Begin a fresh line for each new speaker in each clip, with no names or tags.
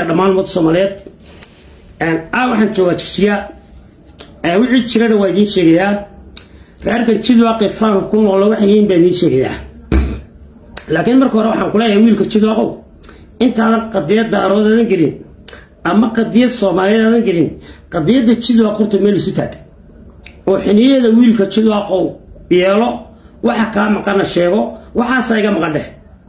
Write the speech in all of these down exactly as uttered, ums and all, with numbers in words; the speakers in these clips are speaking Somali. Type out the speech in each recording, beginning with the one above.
يا دمان مود سوماليات أن أوحن جوا تشيا وعيد شرنا وادين شريا فأركن تشيل واقف فان كون ولا وحيين بدين شريا لكن مركو روح كلها يميل كتشيل واقو أنت على قضية دارود هذا قلين أما قضية الصومالية هذا قلين قضية تشيل واقو تميل ستاك وحنيه ذا ويل كتشيل واقو يلا وحكى مكان الشيء وحاسايق مقدة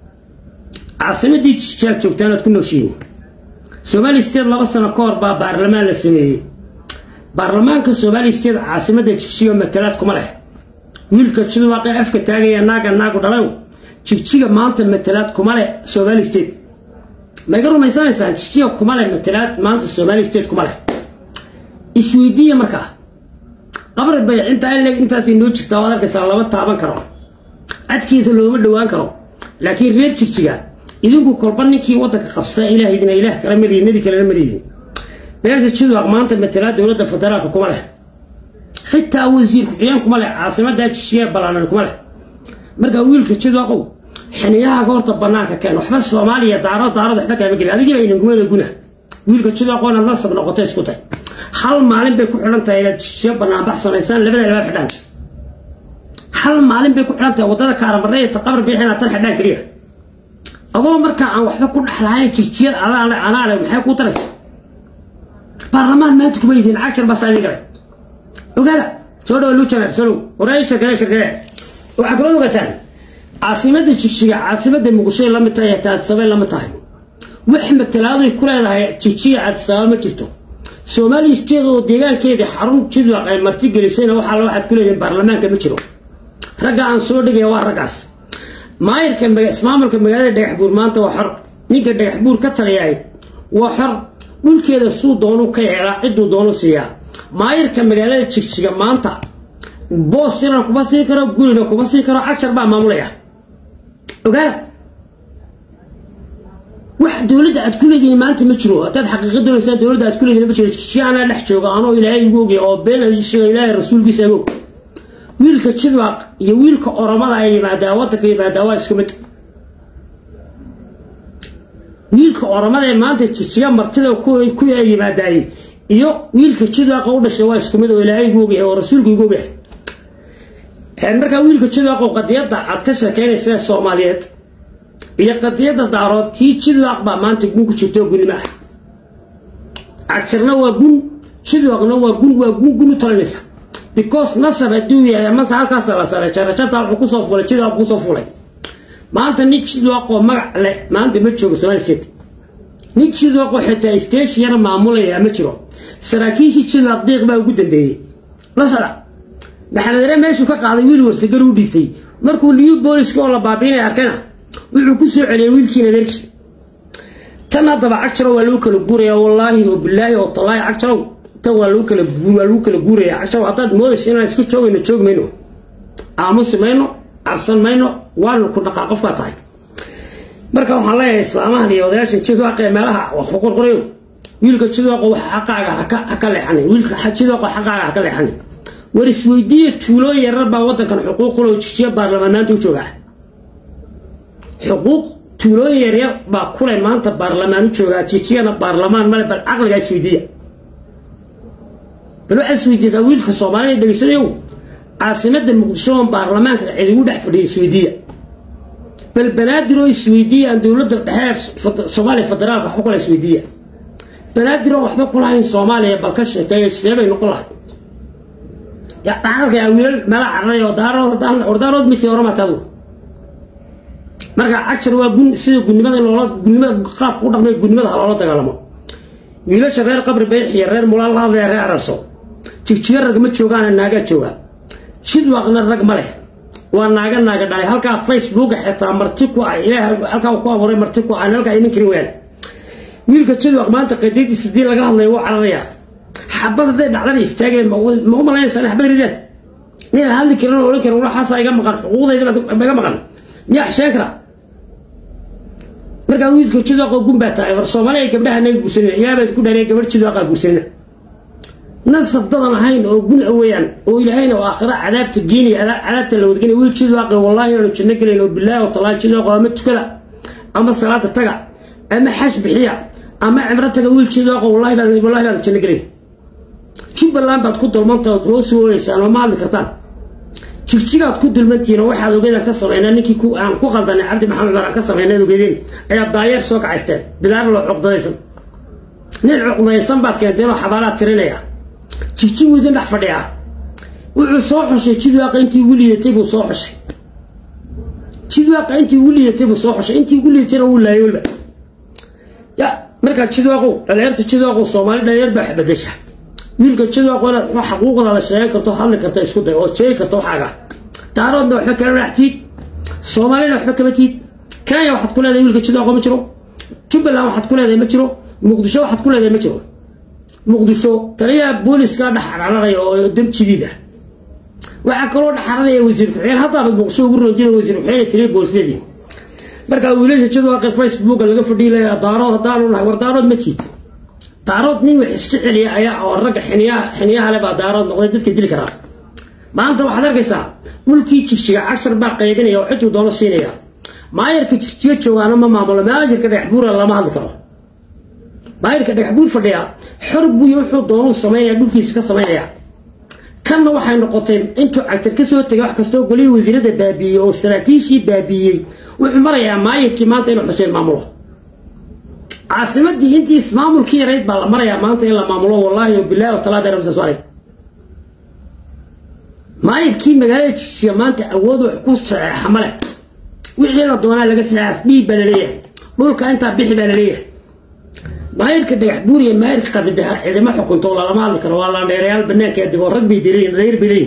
عاصمة دي تشيل شوكتانة تكون نوشين سومالي ستيد لaba sano ka hor baa baarlamaan la sameeyay baarlamaanka Soomaali ستيد caasimada Jigjiga matalaad kuma leh wiilka jid waaqay afka taagaya naaga naagu dhalaw Jigjiga maanta matalaad kuma leh Soomaali ستيد ma garumaysanaysaa Jigjiga kuma leh matalaad maanta Soomaali ستيد kuma leh isweydiiya marka qabar bay inta ay leeg intaas inoo jirtaa wadarka laba taaban karo adkiisa looma dhawaan karo laakiin reer Jigjiga idinku kolban ninkii wadanka qabsada ilaahay idin ilaah kala mari nabi kala mari beerta jidwa maanta matalaad dawladda federaalka kuma leh xitaa wasiir ku xiyaan kuma leh caasimada Jigjiga balaanan kuma leh marka wiilka jidwa qow xiniyaha goorta banaanka keen waxba Soomaaliya daaro daaro waxba ka maqlay adiga inuu gumada guna wiilka jidwa qoona nasab noqotay isku tay hal maalin bay ku xiran tahay Jigjiga banaan baxsanaysan labada laba xidhan hal maalin bay ku xiran tahay wadada kaaramarey taqabar bixina tan xidhan kaliya adoo marka aan waxba ku dhaxlahay Jigjiga ala ana ana maxay ku taras baarlamaan maanta ku leeyihiin cashar bas ay garay ogaada soo dhaw lu jana soo waraysha garay shirkada waxa kala ogataan caasimada Jigjiga caasimada Muqdisho lama tahay taad sabay lama tahay wax matalaadu ku leedahay Jigjiga aad sabab ma jirto Soomaali ستيد oo deegaankeeda xarun jidwa ay marti gelisayna waxa la waxad ku leeyahay baarlamaanka ma jiro raga aan soo dhigay waa ragaas maayirka ismaamulka magaalada Dhagaxbuur maanta waa xor ninka Dhagaxbuur ka taliyay waa xor dhulkeeda suu doono ka yeelaa ciduu doono siiya maayirka magaalada Jigjiga maanta boos yar kuma sii karo guriga kuma sii karo cashar baa maamulaya ogaada wax dawladda aad ku leedahay maanta ma jiro dad xaqiiqada doonaysa dawladda aad ku leedahay ma jiro Jigjiga ana dhex jooga anoo ilaahay ugu ogay oo been ay sheegay ilaahay rasuulkiisa ugu wiilka jidwaaq iyo wiilka oromada ay yimaadaan wadanka yimaadaan waa isku mid wiilka oromada ee maanta Jigjiga martida ku ku yimaadaan iyo wiilka jidwaaq u dhashay waa isku mid oo ilaahay ugu ogay oo rasuulku ugu ogay هل مركا ويلك تشدوا قو قضية عكسة كان سنة الصوماليات إلى قضية دارات تي تشدوا أقبع ما أنت تقول كشتوا قولي معه عكسرنا وقول تشدوا أقنا وقول وقول قولوا ترنسا because نصب الدوية يا مسا هالكاسة لسارة شارة شارة تعرفوا صوفولة تشدوا أقول صوفولة ما أنت نيك تشدوا قو مرع لا ما أنت متشو بسوال ست نيك تشدوا قو حتى يستيش يانا معمولة يا متشو سراكيش تشدوا أقديق ما وجود به لا سرع محمد رمى شو كقاعد ويل ورسجلوا بيتي مركو اليوم بوليس كولا بابين أركنا ويعكسوا على ويل كنا ذلك تناضب عشرة ولوك الجوريا والله وبالله والطلاع عشرة تو لوك الجولوك الجوريا عشرة عطاد مولش أنا اسكت شوي نشوف منه عموس منه عرسان منه وانو كنا قاقف قطعي مركو الله إسلامه لي وداش نشوف واقع مالها وحقوق قريب ويل كتشوف واقع حقا حقا حقا لحني ويل كتشوف واقع حقا حقا لحني ورسويدية تولوي يربى وطن كان حقوق لو تشتيا برلمانات وشوغا حقوق تولوي يربى كل ما أنت برلمان وشوغا تشتيا برلمان مال بالعقل جاي سويدية بلو السويدية تقول خصوماني بيسريو عاصمة المقدسة برلمان عدود في السويدية بالبنادرو السويدية عند دولة الحياة صومالي فدرال حقوق السويدية بنادرو وحبا كلها صومالي بالكش كي السلامة ينقلها يا عارف يا ويل ملا عرّي ودارو ودارو مثل ورما تدو مركا عشر وجن سيد جنبه الولاد جنبه قاب قدام من جنبه الولاد تكلموا ويلا شغال قبر بيح يرر مولا الله ذي يرر رسول تشير رقم تشوغان الناقة تشوغا شد وقنا الرقم له والناقة الناقة داي هلكا فيسبوك حتى مرتكوا إله هلكا وقوا وري مرتكوا أنا هلكا يمكن وين ويلا شد وقت ما أنت قديت السدير لقاه الله يوقع الرياض حبض ذي بعدين يستاجر ما هو ما لا ينسى حبض الرجال نيل هذي كرنا ولا كرنا ولا حصل يجمع قرن حقوق ذي بقى مقرن ميح شاكرة مركا ويز كل قو قوم بتاعي والصومالي قبلها نيجي بسنة يا بيت كنا نيجي قبل كذا قو بسنة ناس صدقنا هين وقول أويان وإلى هين وآخرة عذاب تجيني عذاب لو تجيني ويل كذا قو والله لو تنقل إنه بالله وطلع كذا قو مت كذا أما الصلاة تقع أما حش بحياة أما عمرتك أقول شيء ذاك والله بعد والله بعد شنو قري شوف الآن بعد كنت المنطقة روس وإنسان وما عندك كتان شكشيكا تكون المنتين واحد وكذا كسر أنا نكى كو عن كو غلطان عبد محمد برا كسر هنا وكذين أي الضاير سوق عستان بدار له عقدة يسم نل عقدة يسم بعد كده له حبارات ترينيا شكشي وذن أحفظها وعصاحش شيء واقع أنت ولي تبو صاحش شيء واقع أنت ولي تبو صاحش أنت ولي ترى ولا يولى يا مركز شيء واقع العيال شيء واقع الصومال لا يربح بدشه wiilka jidwa qora wax xuquuqda la sheegay karto hadal karto isku day oo sheegay karto xaga daaroodna waxa kala raxtid Soomaalina waxa ka batid Kenya waxa ku leedahay wiilka jidwa qoma jiro Jubaland waxa ku leedahay ma jiro Muqdisho waxa ku leedahay ma jiro Muqdisho taliya booliska dhaxaranay oo dam jidida waxa kale oo dhaxaranay wasiirka xeel hadda Muqdisho ugu roojin wasiirka xeel taliya booliska marka wiilasha jidwa qor Facebook laga fadhiilay daarood daarood war daarood ma tiid daarood nin wax iska celiya ayaa oo rag xiniya xiniyaha leh baa daarood noqday dadka dili kara maanta waxaad arkaysaa mulkii jigjiga cashar baa qaybinaya oo cid uu doono siinaya maayirka jigjiga joogaana ma maamulo maajirka dhaxbuur lama hadli karo maayirka dhaxbuur fadhiya xor buu wuxuu doono sameeyaa dhulkiisa ka sameeyaa kanna waxay noqotay intuu cashar ka soo tagay wax kasta oo golay wasiirada baabiyay oo saraakiishii baabiyay wuxuu marayaa maayirkii maanta inuu xuseen maamulo عاصمتي أنتي اسمعوا كي ريت بالمرة يا مانتي إلا معمولة والله وبالله وطلعت رمز سواري ما يحكي مجالات يا مانتي أوضو حكوس حملة وغير الدونا لقى سلاس بي بلاليه بقولك أنت بيحي بلاليه ما يركض يحبوري ما يركض بدها إذا ما حكون طول ما ذكر والله ريال بناك يدور ربي يديرين غير بليه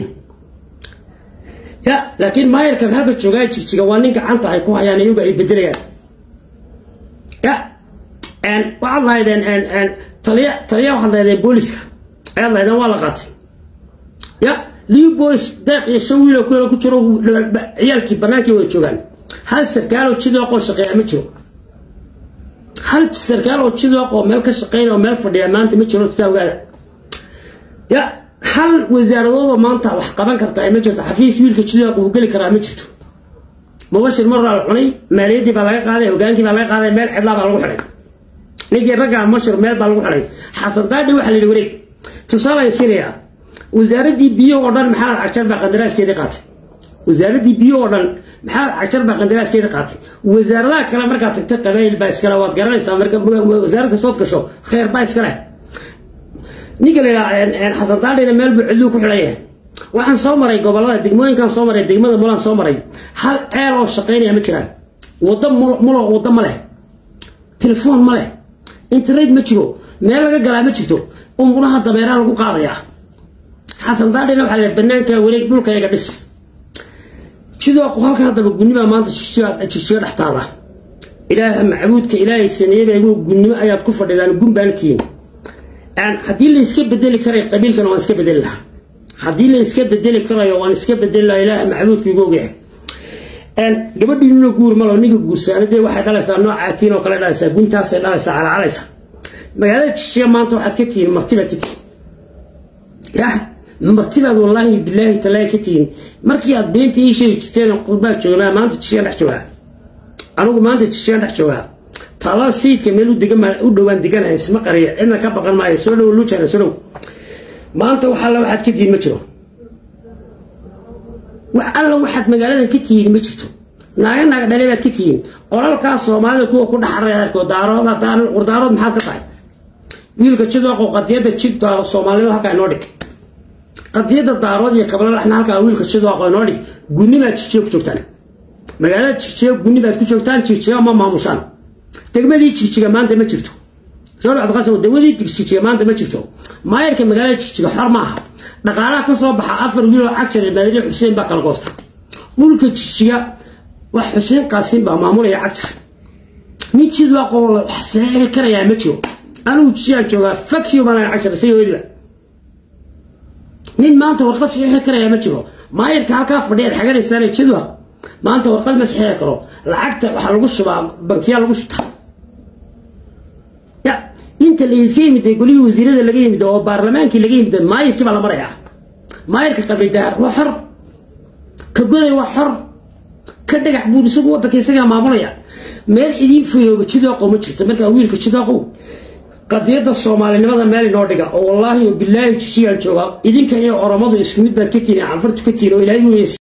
لا لكن ما يركض هذا الشجاع تشجعوانيك أنت هيكون يعني يبقى يبدليه يا أن والله إذا أن أن طليع طليع واحد هذا بوليس الله إذا والله قاتل يا ليه بوليس دق يسوي له كل كتير عيالك بناكي ويشوفان هل سرقالو تشيل أقوى شقيا متشو هل سرقالو تشيل أقوى ملك شقيا وملك فدي ما أنت متشو تسوي هذا يا هل وزارة ما أنت وحقبان كرتا متشو تحفيز ويلك تشيل أقوى وقول كرا متشو مباشر مرة على الحني ماليدي بلاقي هذا وجانكي بلاقي هذا مال عدلا بلاقي هذا نيجي رجع مشر مال بالغ عليه حصل دادي واحد اللي يوريك تصل سيريا وزارة دي بيو أردن محل عشر بقدراس كده قاتل وزارة دي بيو أردن محل عشر بقدراس كده قاتل وزارة لا كلام مركز تتقبل بايس كلاوات قرني سامر وزارة الصوت كشو خير بايس كله نيجي لا إن حصل دادي المال بعلوك عليه وعن صومري قبل الله دقمين كان صومري دقمين مولان صومري هل عيال الشقين يا متران وضم ملا وضم له تلفون مله انترنت ما جرو meel laga galaa ma jirto umuraha dabeeraha lagu qaadaya xasan daadina waxa la banaanka wareeg dhulkayga dhis sidoo qolka hadaba guniba maanta shishiga shishiga dhaxtaada ilaaha macbuudka ilaahay sameeyay guniba ayaad ku fadhidaan gumbaantiin aan hadii la iska bedeli karay qabiilkan waan iska bedeli lahaa hadii la iska bedeli karayo waan iska bedeli lahaa ilaaha macbuudka igu ogeey aan gabadhiina guur malo niga guursaanade waxay dhalaysaa noocaatiin oo kala dhalaysaa guntaas ay dhalaysaa calaalaysa magaalada jishiya maanta waxaad ka tihiin martibaad ka tihiin ya martibaad wallaahi bilaahi talaahi ka tihiin markii aad beenta ii sheegi jirteen qurbaa joogaa maanta jishiya dhex joogaa anigu maanta jishiya dhex joogaa talaa siidka meel u degan u dhowaan deganahay isma qariya cidna ka baqan maayo soo dhow luujana soo dhow maanta waxa la waxaad ka tihiin ma jiro wax alla waxaad magaaladan ka tihiin ma jirto naaga naaga dhalay baad ka tihiin qolalkaas Soomaalida kuwa ku dhaxaraya ko daarooda daan qurdaarood maxaa ka tahay wiilka jidwa qadiyada jidda Soomaalida halka inoo dhig qadiyada daarood iyo kabla raxna halka wiilka jidwa inoo dhig guniba jidjiyo ku joogtaan magaalada jidjiyo guniba ku joogtaan jidjiyo ma maamushaan degmadii jidjiga maanta ma jirto soo dhacdo qasoo dawadii jidjiga maanta ma jirto maayirka magaalada jidjiga xor ma aha dhaqaalaha ka soo baxa afar wiil oo cagshar madari Xuseen baa kala goosta dhulka jidjiga wax Xuseen Qaasim baa maamulaya cagshar nin jidwa qowl xasee karaya ma jiro أنا وجيان جوا فكيو ما أنا عشرة سيو إذا نين ما أنت ورقة صحيحة كره يا متشرو ما يركع كاف بدي الحاجة السنة كذا ما أنت ورقة مسيحية كرو العقد وحلقوش بقى بنكيا لقوش يا أنت اللي يجي متى يقولي وزير اللي جاي متى أو برلمان كي اللي جاي متى ما يركب على مريح ما يركب قبل ده وحر كجودة وحر كده يحبون سوق وقت كيسيا ما مريح meel idin fayooba jidaaqo ma jirto markaa wiilka jidaaqo qadiyada Soomaalinimada meel inoo dhiga oo wallahi billahi jishiyan jooga idinka iyo oramadu isku mid baad ka tiinay anfartu ka tiino ilaahay